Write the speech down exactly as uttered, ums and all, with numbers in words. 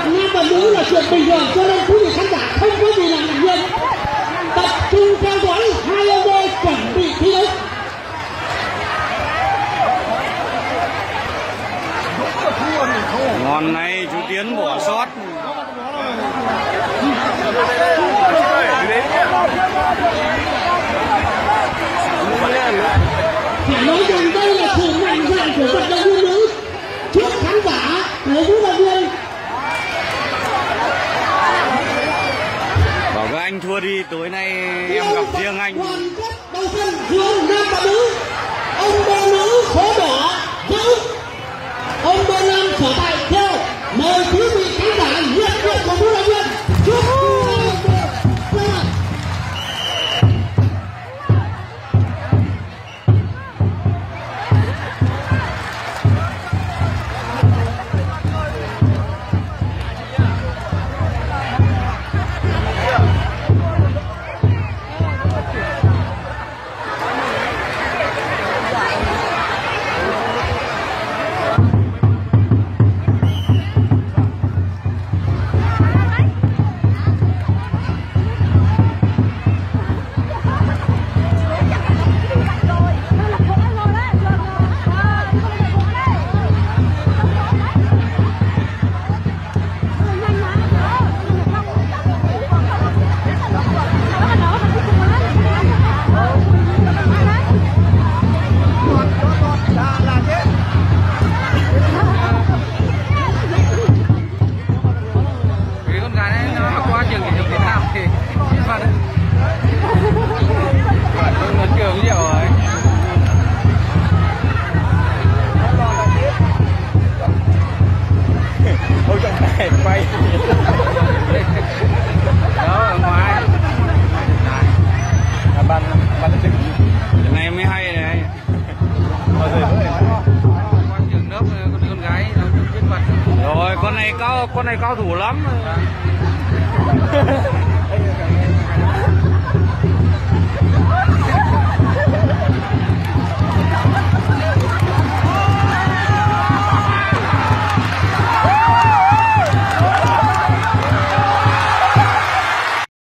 nam và nữ là chuyện bình thường, cho nên quý vị khán giả không có gì là ngạc nhiên. Tập trung theo dõi hai ông đôi chuẩn bị thi đấu. Ngon này, chú Tiến bỏ sót. Phải nói rằng đây là sự mạnh dạn của vận động viên nữ trước khán giả của vũ đạo viên. Bảo các anh thua đi, tối nay em gặp riêng anh. Hoàn kết đầu sân giữa nam và nữ. Ông bê nữ số đỏ giữ, ông bê nam sở tại theo. Mời quý vị khán giả nhiệt liệt của vũ đạo viên chúc quay đó ở ngoài à, ban ban cái này mới hay này. Con trường lớp con con gái nó biết mặt rồi, con này cao con này cao thủ lắm.